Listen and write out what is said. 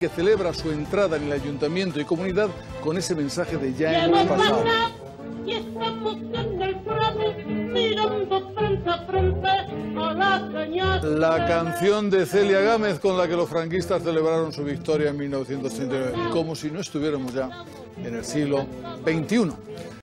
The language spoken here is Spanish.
que celebra su entrada en el ayuntamiento y comunidad con ese mensaje de ya hemos pasado. Y estamos en el prado, mirando frente a frente a la señal. La canción de Celia Gámez con la que los franquistas celebraron su victoria en 1939, como si no estuviéramos ya en el siglo XXI.